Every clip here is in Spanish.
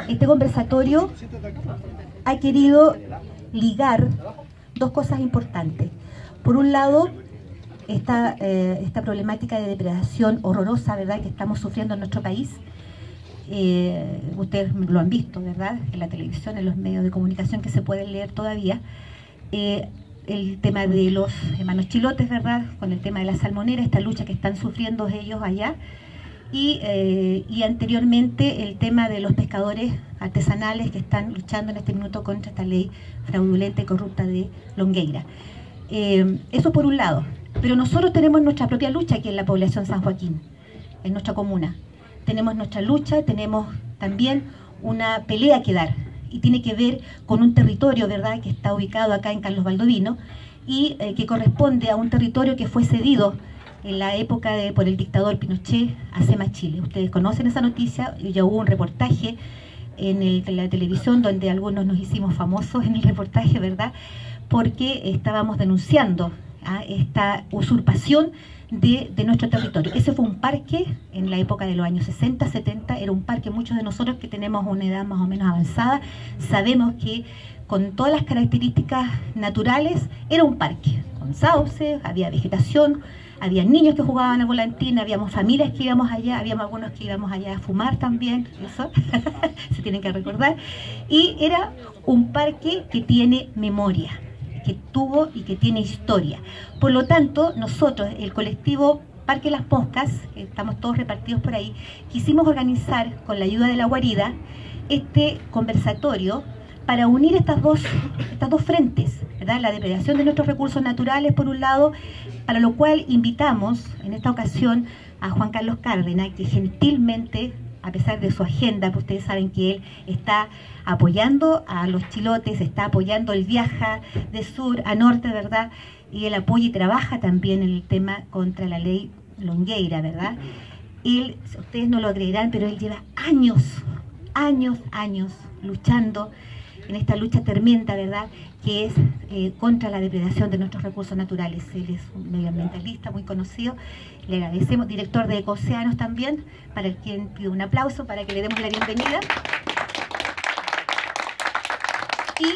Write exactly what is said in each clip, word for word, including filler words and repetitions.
este conversatorio ha querido ligar dos cosas importantes. Por un lado, esta, eh, esta problemática de depredación horrorosa, ¿verdad?, que estamos sufriendo en nuestro país. Eh, ustedes lo han visto, ¿verdad?, en la televisión, en los medios de comunicación que se pueden leer todavía. Eh, el tema de los hermanos chilotes, ¿verdad?, con el tema de la salmonera, esta lucha que están sufriendo ellos allá. Y, eh, y anteriormente el tema de los pescadores artesanales que están luchando en este minuto contra esta ley fraudulenta y corrupta de Longueira. Eh, eso por un lado. Pero nosotros tenemos nuestra propia lucha aquí en la población San Joaquín, en nuestra comuna. Tenemos nuestra lucha, tenemos también una pelea que dar, y tiene que ver con un territorio, ¿verdad?, que está ubicado acá en Carlos Baldovino, y eh, que corresponde a un territorio que fue cedido en la época de, por el dictador Pinochet a SEMA Chile. Ustedes conocen esa noticia, ya hubo un reportaje en, el, en la televisión donde algunos nos hicimos famosos en el reportaje, ¿verdad?, porque estábamos denunciando a esta usurpación de, de nuestro territorio. Ese fue un parque en la época de los años sesenta, setenta, era un parque, muchos de nosotros que tenemos una edad más o menos avanzada, sabemos que con todas las características naturales era un parque, con sauces, había vegetación, había niños que jugaban a volantín, habíamos familias que íbamos allá, habíamos algunos que íbamos allá a fumar también, eso se tienen que recordar, y era un parque que tiene memoria, que tuvo y que tiene historia. Por lo tanto, nosotros, el colectivo Parque Las Moscas, estamos todos repartidos por ahí, quisimos organizar con la ayuda de la guarida este conversatorio para unir estas dos, estas dos frentes, ¿verdad?, la depredación de nuestros recursos naturales por un lado, para lo cual invitamos en esta ocasión a Juan Carlos Cárdenas, que gentilmente, a pesar de su agenda, pues ustedes saben que él está apoyando a los chilotes, está apoyando el viaje de sur a norte, ¿verdad?, y él apoya y trabaja también en el tema contra la ley Longueira, ¿verdad? Él, ustedes no lo creerán, pero él lleva años, años, años luchando en esta lucha tremenda, ¿verdad?, que es eh, contra la depredación de nuestros recursos naturales. Él es un medioambientalista muy conocido, le agradecemos, director de Ecocéanos también, para el quien pido un aplauso para que le demos la bienvenida. Y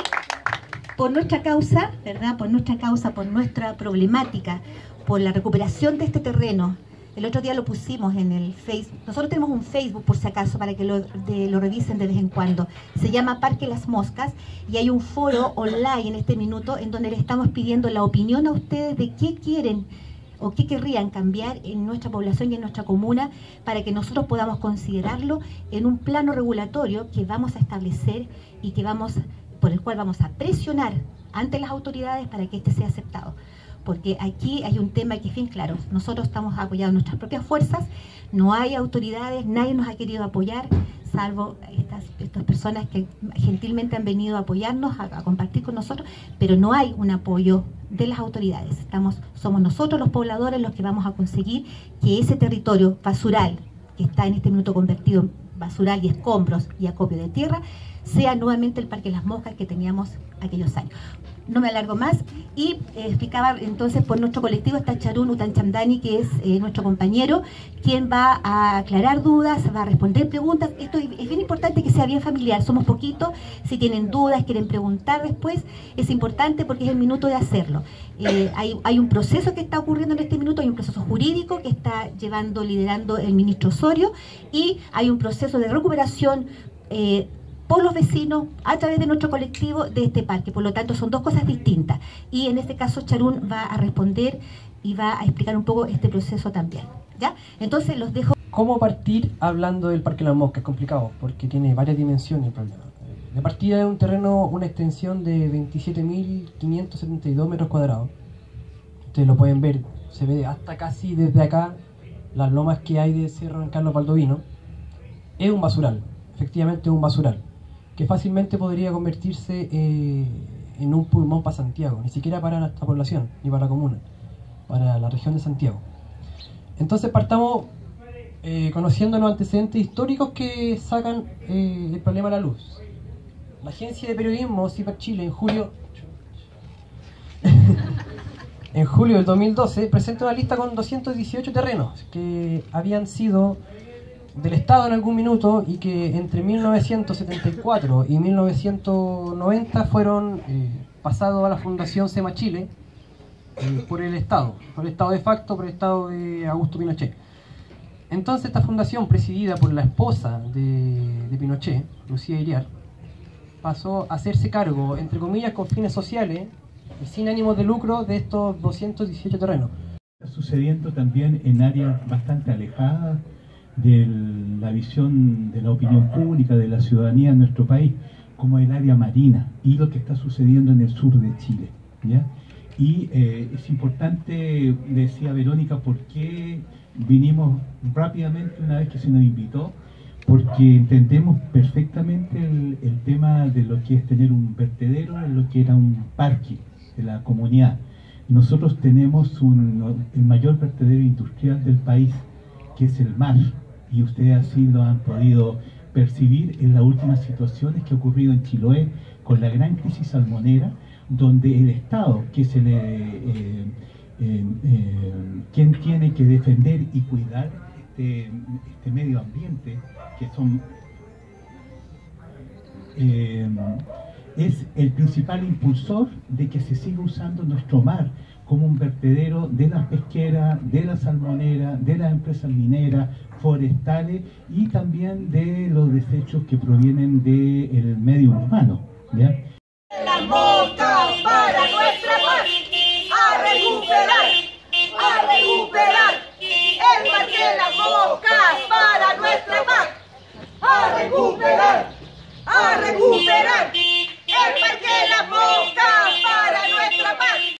por nuestra causa, ¿verdad?, por nuestra causa, por nuestra problemática, por la recuperación de este terreno. El otro día lo pusimos en el Facebook. Nosotros tenemos un Facebook, por si acaso, para que lo, de, lo revisen de vez en cuando. Se llama Parque Las Moscas y hay un foro online en este minuto en donde le estamos pidiendo la opinión a ustedes de qué quieren o qué querrían cambiar en nuestra población y en nuestra comuna para que nosotros podamos considerarlo en un plano regulatorio que vamos a establecer y que vamos, por el cual vamos a presionar ante las autoridades para que este sea aceptado. Porque aquí hay un tema que es bien claro, nosotros estamos apoyando nuestras propias fuerzas, no hay autoridades, nadie nos ha querido apoyar, salvo estas, estas personas que gentilmente han venido a apoyarnos, a, a compartir con nosotros, pero no hay un apoyo de las autoridades. Estamos, somos nosotros los pobladores los que vamos a conseguir que ese territorio basural, que está en este minuto convertido en basural y escombros y acopio de tierra, sea nuevamente el Parque Las Moscas que teníamos aquellos años. No me alargo más y eh, explicaba entonces por nuestro colectivo está Charún Utanchamdani, que es eh, nuestro compañero, quien va a aclarar dudas, va a responder preguntas. Esto es, es bien importante que sea bien familiar, somos poquitos, si tienen dudas, quieren preguntar después, es importante porque es el minuto de hacerlo. Eh, hay, hay un proceso que está ocurriendo en este minuto, hay un proceso jurídico que está llevando, liderando el ministro Osorio, y hay un proceso de recuperación eh, por los vecinos a través de nuestro colectivo de este parque. Por lo tanto, son dos cosas distintas. Y en este caso, Charún va a responder y va a explicar un poco este proceso también, ¿ya? Entonces, los dejo. ¿Cómo partir hablando del Parque Las Moscas? Es complicado, porque tiene varias dimensiones el problema. De partida es un terreno, una extensión de veintisiete mil quinientos setenta y dos metros cuadrados. Ustedes lo pueden ver, se ve hasta casi desde acá, las lomas que hay de Cerro en Carlos Baldovino. Es un basural, efectivamente es un basural, que fácilmente podría convertirse eh, en un pulmón para Santiago, ni siquiera para nuestra población, ni para la comuna, para la región de Santiago. Entonces partamos eh, conociendo los antecedentes históricos que sacan eh, el problema a la luz. La agencia de periodismo CIPAC Chile en julio en julio del dos mil doce presenta una lista con doscientos dieciocho terrenos que habían sido del Estado en algún minuto y que entre mil novecientos setenta y cuatro y mil novecientos noventa fueron eh, pasados a la Fundación SEMA Chile eh, por el Estado, por el Estado de facto, por el Estado de Augusto Pinochet. Entonces esta fundación, presidida por la esposa de, de Pinochet, Lucía Iriar, pasó a hacerse cargo, entre comillas, con fines sociales y sin ánimos de lucro de estos doscientos dieciocho terrenos. Está sucediendo también en áreas bastante alejadas de la visión de la opinión pública, de la ciudadanía en nuestro país, como el área marina y lo que está sucediendo en el sur de Chile, ¿ya? Y eh, es importante, decía Verónica, por qué vinimos rápidamente una vez que se nos invitó, porque entendemos perfectamente el, el tema de lo que es tener un vertedero, en lo que era un parque de la comunidad. Nosotros tenemos un, el mayor vertedero industrial del país, que es el mar, y ustedes así lo han podido percibir en las últimas situaciones que ha ocurrido en Chiloé con la gran crisis salmonera, donde el Estado, que es el, eh, eh, eh, quien tiene que defender y cuidar este, este medio ambiente, que son eh, es el principal impulsor de que se siga usando nuestro mar como un vertedero de las pesqueras, de la salmonera, de las empresas mineras, forestales y también de los desechos que provienen del medio urbano, ¿ya?